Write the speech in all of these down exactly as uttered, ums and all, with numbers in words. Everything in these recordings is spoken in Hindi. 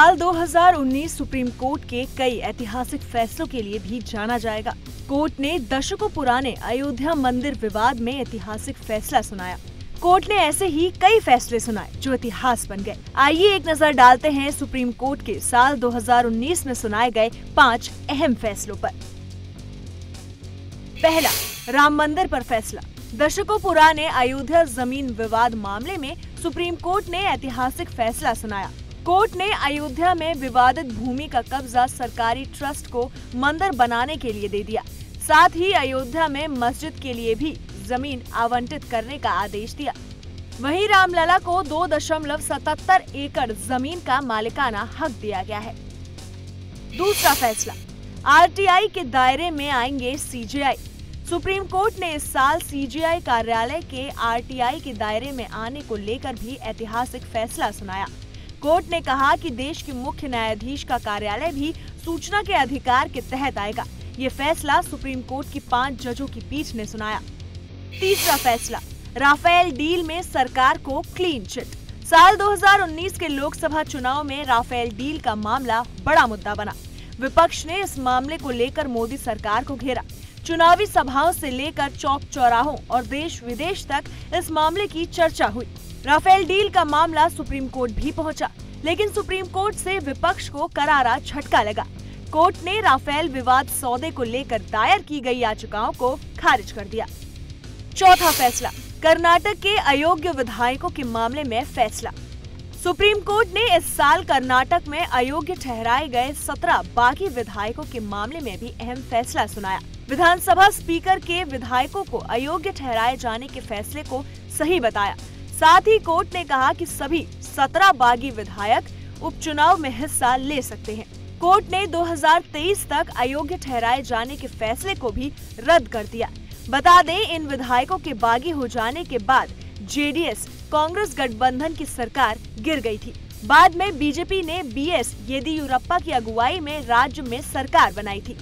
साल दो हज़ार उन्नीस सुप्रीम कोर्ट के कई ऐतिहासिक फैसलों के लिए भी जाना जाएगा। कोर्ट ने दशकों पुराने अयोध्या मंदिर विवाद में ऐतिहासिक फैसला सुनाया। कोर्ट ने ऐसे ही कई फैसले सुनाए जो इतिहास बन गए। आइए एक नजर डालते हैं सुप्रीम कोर्ट के साल दो हज़ार उन्नीस में सुनाए गए पाँच अहम फैसलों पर। पहला, राम मंदिर पर फैसला। दशकों पुराने अयोध्या जमीन विवाद मामले में सुप्रीम कोर्ट ने ऐतिहासिक फैसला सुनाया। कोर्ट ने अयोध्या में विवादित भूमि का कब्जा सरकारी ट्रस्ट को मंदिर बनाने के लिए दे दिया। साथ ही अयोध्या में मस्जिद के लिए भी जमीन आवंटित करने का आदेश दिया। वहीं रामलला को दो दशमलव सतहत्तर एकड़ जमीन का मालिकाना हक दिया गया है। दूसरा फैसला, आर टी आई के दायरे में आएंगे सी जे आई। सुप्रीम कोर्ट ने इस साल सी जे आई कार्यालय के आर टी आई के दायरे में आने को लेकर भी ऐतिहासिक फैसला सुनाया। कोर्ट ने कहा कि देश के मुख्य न्यायाधीश का कार्यालय भी सूचना के अधिकार के तहत आएगा। ये फैसला सुप्रीम कोर्ट की पांच जजों की पीठ ने सुनाया। तीसरा फैसला, राफेल डील में सरकार को क्लीन चिट। साल दो हज़ार उन्नीस के लोकसभा चुनाव में राफेल डील का मामला बड़ा मुद्दा बना। विपक्ष ने इस मामले को लेकर मोदी सरकार को घेरा। चुनावी सभाओं से लेकर चौक चौराहों और देश विदेश तक इस मामले की चर्चा हुई। राफेल डील का मामला सुप्रीम कोर्ट भी पहुंचा, लेकिन सुप्रीम कोर्ट से विपक्ष को करारा झटका लगा। कोर्ट ने राफेल विवाद सौदे को लेकर दायर की गई याचिकाओं को खारिज कर दिया। चौथा फैसला, कर्नाटक के अयोग्य विधायकों के मामले में फैसला। सुप्रीम कोर्ट ने इस साल कर्नाटक में अयोग्य ठहराए गए सत्रह बागी विधायकों के मामले में भी अहम फैसला सुनाया। विधानसभा स्पीकर के विधायकों को अयोग्य ठहराए जाने के फैसले को सही बताया। साथ ही कोर्ट ने कहा कि सभी सत्रह बागी विधायक उपचुनाव में हिस्सा ले सकते हैं। कोर्ट ने दो हज़ार तेईस तक अयोग्य ठहराए जाने के फैसले को भी रद्द कर दिया। बता दें, इन विधायकों के बागी हो जाने के बाद जे डी एस कांग्रेस गठबंधन की सरकार गिर गई थी। बाद में बी जे पी ने बी एस येदियुरप्पा की अगुवाई में राज्य में सरकार बनाई थी।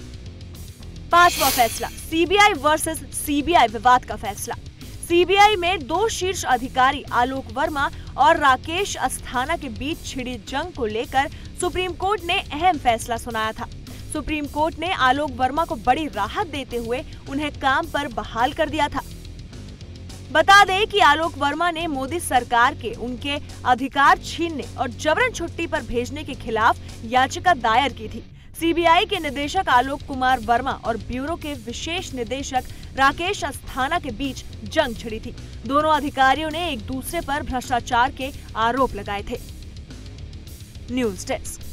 पांचवा फैसला, C B I versus C B I विवाद का फैसला। सी बी आई में दो शीर्ष अधिकारी आलोक वर्मा और राकेश अस्थाना के बीच छिड़ी जंग को लेकर सुप्रीम कोर्ट ने अहम फैसला सुनाया था। सुप्रीम कोर्ट ने आलोक वर्मा को बड़ी राहत देते हुए उन्हें काम पर बहाल कर दिया था। बता दें कि आलोक वर्मा ने मोदी सरकार के उनके अधिकार छीनने और जबरन छुट्टी पर भेजने के खिलाफ याचिका दायर की थी। सी बी आई के निदेशक आलोक कुमार वर्मा और ब्यूरो के विशेष निदेशक राकेश अस्थाना के बीच जंग छिड़ी थी। दोनों अधिकारियों ने एक दूसरे पर भ्रष्टाचार के आरोप लगाए थे। News desk.